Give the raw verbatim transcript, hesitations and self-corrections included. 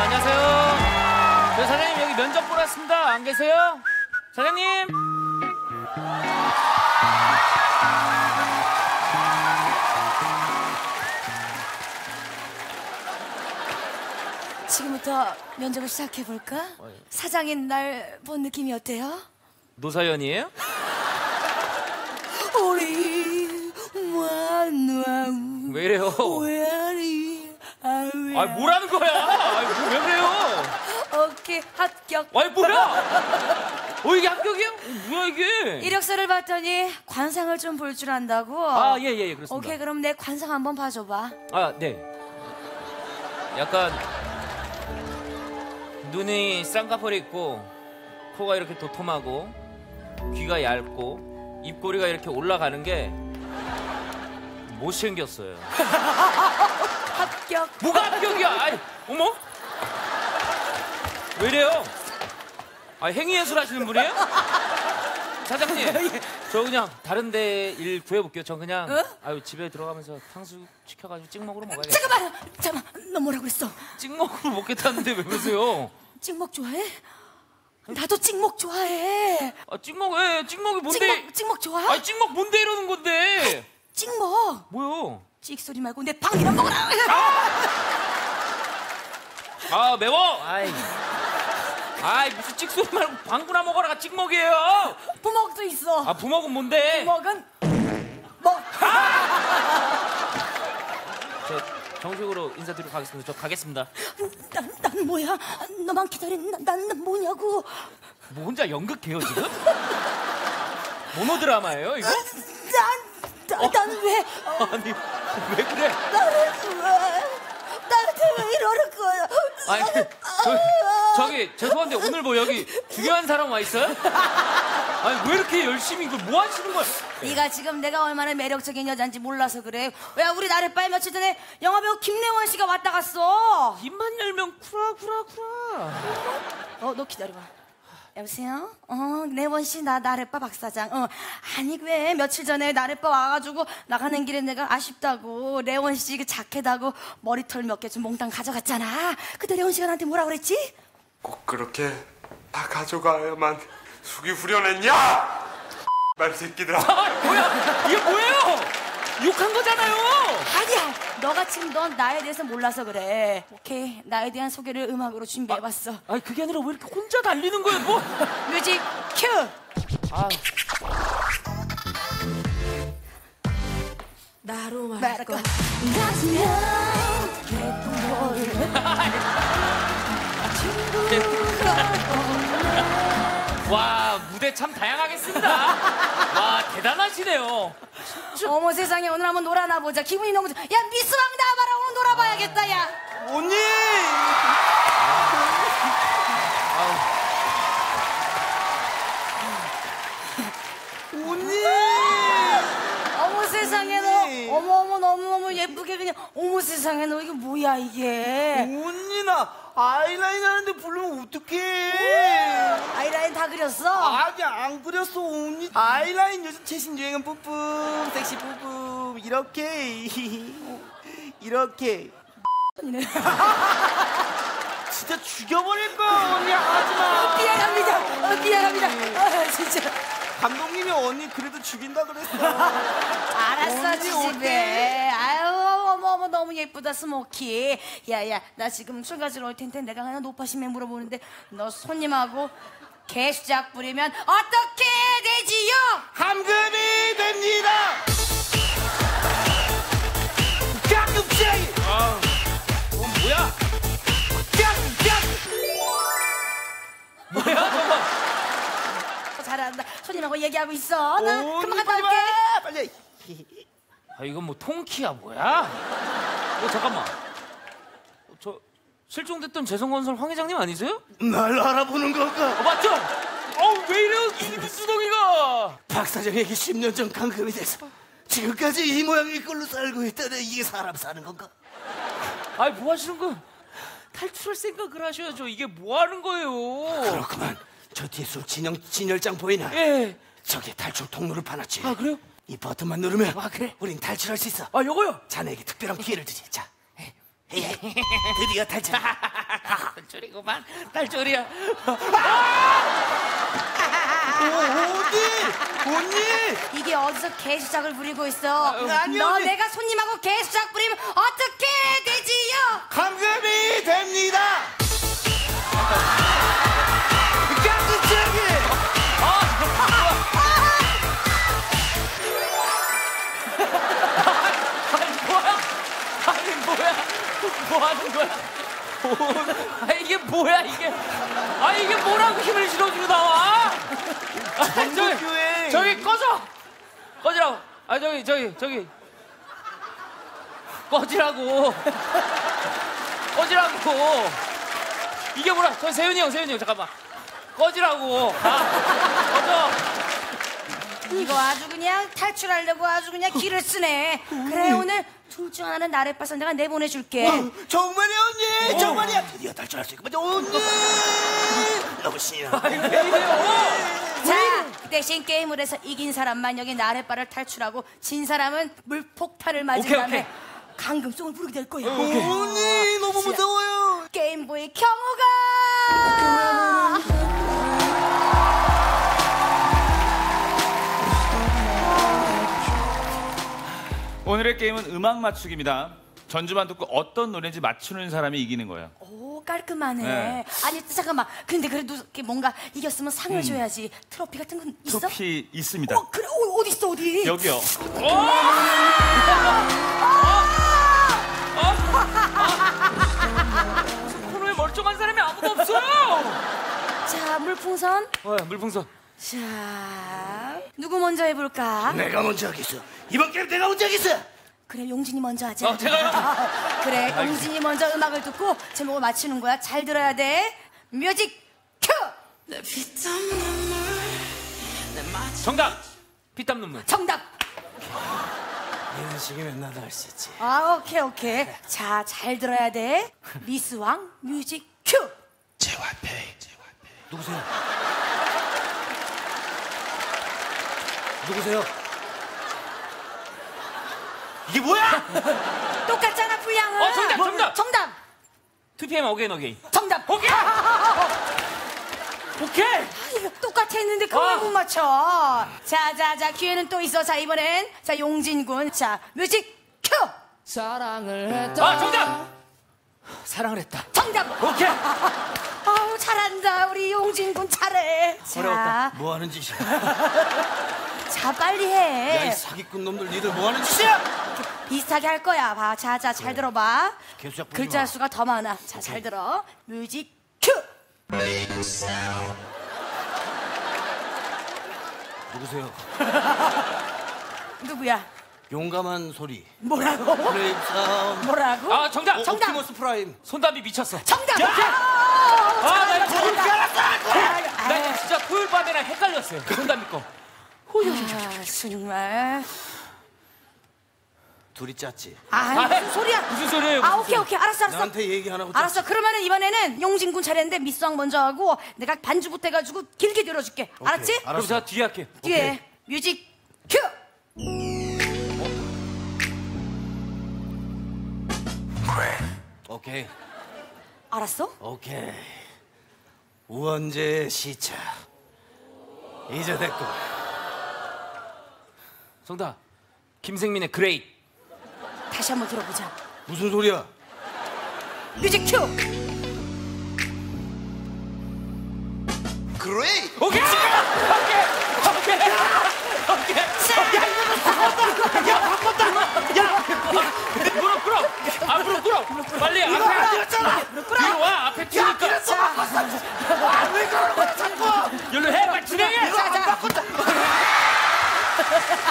안녕하세요. 저 사장님 여기 면접 보러 왔습니다. 안 계세요? 사장님. 지금부터 면접을 시작해볼까? 사장인 날 본 느낌이 어때요? 노사연이에요? 우리 왜 이래요? 아, 뭐라는 거야? 아, 왜 그래요? 오케이, 합격. 아니, 뭐야? 어, 이게 합격이야? 뭐야, 이게? 이력서를 봤더니 관상을 좀 볼 줄 안다고? 아, 예, 예, 예, 그렇습니다. 오케이, 그럼 내 관상 한번 봐줘봐. 아, 네. 약간 눈이 쌍꺼풀이 있고 코가 이렇게 도톰하고 귀가 얇고 입꼬리가 이렇게 올라가는 게 못생겼어요. 합격. 뭐가 합격이야? 아이, 어머? 왜 이래요? 아, 행위예술 하시는 분이에요? 사장님, 저 그냥 다른 데 일 구해볼게요. 저 그냥 어? 아유 집에 들어가면서 탕수육 시켜가지고 찍먹으로 먹어야겠다. 잠깐만, 잠깐만, 너 뭐라고 그랬어? 찍먹으로 먹겠다는데 왜 그러세요? 찍먹 좋아해? 나도 찍먹 좋아해. 아, 찍먹, 예, 찍먹이 뭔데? 찍먹, 찍먹 좋아? 아니, 찍먹 뭔데 이러는 건데? 찍먹. 뭐요? 찍소리 말고 내 방이나 먹어라. 아, 매워. 아이, 아이 무슨 찍소리 말고 방구나 먹어라가 찍먹이에요. 부먹도 있어. 아, 부먹은 뭔데? 부먹은 먹. 저 정식으로 인사드리고 가겠습니다. 저 가겠습니다. 난, 난 뭐야? 너만 기다린 난, 난 뭐냐고. 뭐 혼자 연극해요 지금? 모노드라마예요 이거? 난, 난, 난 왜? 어, 아니 왜 그래? 나를 왜? 나한테 왜 이러는 거야? 아니 저, 저기 죄송한데 오늘 뭐 여기 중요한 사람 와 있어요? 아니 왜 이렇게 열심히 이걸 뭐 하시는 거야? 네가 지금 내가 얼마나 매력적인 여잔지 몰라서 그래. 왜 우리 나래바에 며칠 전에 영화배우 김래원 씨가 왔다 갔어. 입만 열면 쿠라쿠라쿠라. 어, 너 기다려봐. 여보세요? 어, 레원 씨, 나 나래바 박 사장. 어, 아니 왜 며칠 전에 나래바 와가지고 나가는 길에 내가 아쉽다고 레원 씨 그 자켓하고 머리털 몇 개 좀 몽땅 가져갔잖아. 그때 레원 씨가 나한테 뭐라 그랬지? 꼭 그렇게 다 가져가야만 숙이 후련했냐? 말새끼들아. 아, 뭐야? 이게 뭐예요? 욕한 거잖아요. 아니야. 너가 지금 넌 나에 대해서 몰라서 그래. 오케이. 나에 대한 소개를 음악으로 준비해봤어. 아, 아니 그게 아니라 왜 이렇게 혼자 달리는 거예요? 뭐? 뮤직 큐. 아. 나로 말할까? 같으면 와, 무대 참 다양하겠습니다. 와, 대단하시네요. 어머 세상에, 오늘 한번 놀아나 보자. 기분이 너무 좋아. 야, 미스왕 나와봐라. 오늘 놀아봐야겠다. 야 언니! 언니! 어머 세상에, 너 어머 어머 너무너무 예쁘게 그냥. 어머 세상에, 너 이게 뭐야 이게. 언니 나 아이라인 하는데 부르면 어떡해. 아이라인 다 그렸어? 아니 안 그렸어 언니. 아이라인 요즘 최신 유행은 뿜뿜 섹시 뿜뿜 이렇게 이렇게. 진짜 죽여버릴 거야 언니. 하지마. 미안합니다. 어, 미안합니다. 어, 진짜. 감독님이 언니 그래도 죽인다 그랬어. 알았어, 지집애. 아유, 어머, 어머, 너무 예쁘다, 스모키. 야, 야, 나 지금 술 가지러 올 텐데 내가 그냥 노파심에 물어보는데 너 손님하고 개수작 부리면 어떻게 되지요? 감금이 됩니다. 감금죄. 아, 어, 뭐야? 뭐야, 저거? 잘한다. 손님하고 얘기하고 있어. 나 오, 금방 갔다 빨리 올게. 와, 빨리. 아, 이건 뭐 통키야 뭐야? 어, 잠깐만. 어, 저 실종됐던 재성건설 황 회장님 아니세요? 날 알아보는 건가? 어, 맞죠? 어, 왜 이래요, 수동이가? 박 사장에게 십 년 전 감금이 돼서 지금까지 이 모양일 걸로 살고 있다네. 이게 사람 사는 건가? 아니, 뭐 하시는 거예요? 탈출할 생각을 하셔야죠. 이게 뭐 하는 거예요? 그렇구만. 저 뒤에 술 진영, 진열장 보이나? 예. 저기 탈출 통로를 파놨지. 아, 그래요? 이 버튼만 누르면 아, 그래? 우린 탈출할 수 있어. 아, 요거요? 자네에게 특별한 기회를 주지. 자, 드디어 탈출. 딸줄이구만. 딸줄이야. 언니! 언니! 이게 어디서 개수작을 부리고 있어? 아니요, 너 언니. 내가 손님하고 개수작 부리면 어떻게 되지요? 감금이 됩니다! 깜짝이! 아니 뭐야? 아니 뭐야? 뭐 하는 거야? 아 이게 뭐야 이게? 아 이게 뭐라고 힘을 실어주고 나와? 아, 저기 전국교회. 저기 꺼져! 꺼지라고! 아 저기 저기 저기 꺼지라고! 꺼지라고! 이게 뭐라? 저 세윤이 형 세윤이 형 잠깐만 꺼지라고! 아 꺼져! 이거 아주 그냥 탈출하려고 아주 그냥 기를 쓰네. 그래 오늘 둘 중 하나는 나를 빠서 내가 내보내줄게. 어, 정말이야 언니! 정말이야! 드디어 탈출할 수 있구만 언니! 너무 신나. 아니 왜 이래요? 자, 그 대신 게임을 해서 이긴 사람만 여기 나래바를 탈출하고 진 사람은 물폭탄을 맞은 오케이, 다음에 오케이. 강금송을 부르게 될 거야. 언니 너무 무서워요. 게임보이 경호가 오늘의 게임은 음악 맞추기입니다. 전주만 듣고 어떤 노래인지 맞추는 사람이 이기는 거예요. 오 깔끔하네. 네. 아니 잠깐만. 근데 그래도 이렇게 뭔가 이겼으면 상을 줘야지. 트로피 같은 건 있어? 트로피 있습니다. 어 그래 어, 어디 있어 어디? 여기요. 코너에 멀쩡한 사람이 아무도 없어요. 자 물풍선. 어, 물풍선. 자 누구 먼저 해볼까? 내가 먼저 하겠어. 이번 게임 내가 먼저 하겠어. 그래 용진이 먼저 하자. 어, 제가요? 그래 용진이 먼저 음악을 듣고 제목을 맞추는 거야. 잘 들어야 돼. 뮤직 큐. 정답. 피땀 눈물. 정답. 이런 식이면 나도 할 수 있지. 아 오케이 오케이. 자 잘 들어야 돼. 미스왕 뮤직 큐. 제와페이. 누구세요? 누구세요? 이게 뭐야? 똑같잖아 분량은. 어, 정답, 뭐, 정답. 정답. 투피엠 어게인 어게인. 정답. 오케이. 오케이. 아, 이거 똑같아 했는데 그걸 아. 못 맞춰. 자자자 기회는 또 있어. 자 이번엔 자 용진군. 자 뮤직 큐. 사랑을 했다. 아 정답. 사랑을 했다. 정답. 오케이. 아우 잘한다 우리 용진군 잘해. 자, 뭐 하는 짓이야? 자 빨리 야, 해. 이 사기꾼 놈들 니들 뭐 하는 짓이야? 비슷하게 할 거야. 봐, 자자 잘 들어봐. 개수작 부리지 글자 마. 수가 더 많아. 자 잘 들어. 뮤직 큐. 누구세요? 누구야? 용감한 소리. 뭐라고? 브레이브 사운드. 뭐라고? 아 정답. 어, 정답. 옵티머스 프라임. 손담비 미쳤어. 정답. 야! 아, 아, 나 이거 잘한다, 잘한다. 나 이거 진짜 토요일 밤에랑 헷갈렸어요. 손담비 거. 아, 정말. 둘이 짰지. 아, 무슨 소리야? 무슨 소리예요? 아, 무슨 오케이, 오케이. 알았어, 알았어. 나한테 얘기하라고. 알았어. 그러면은 이번에는 용진군 차례인데 미스왕 먼저 하고 내가 반주부터 해가지고 길게 들어줄게. 알았지? 그럼 제가 뒤에 할게요. 뒤에 뮤직 큐. 오케이. 알았어? 오케이. 우원재 시차. 이제 됐고. 정답. 김생민의 그레이트. 다시 한번 들어보자. 무슨 소리야? 뮤직 큐. 그레이. 오케이. 오케이. 오케이. 오케이. 무릎 꿇어. 앞으로 꿇어. 빨리 앞에. 뒤로 와. 앞에 튀니까. 왜 그러는 거야 자꾸? 열로 해. 빨리 진행해. 자, 자.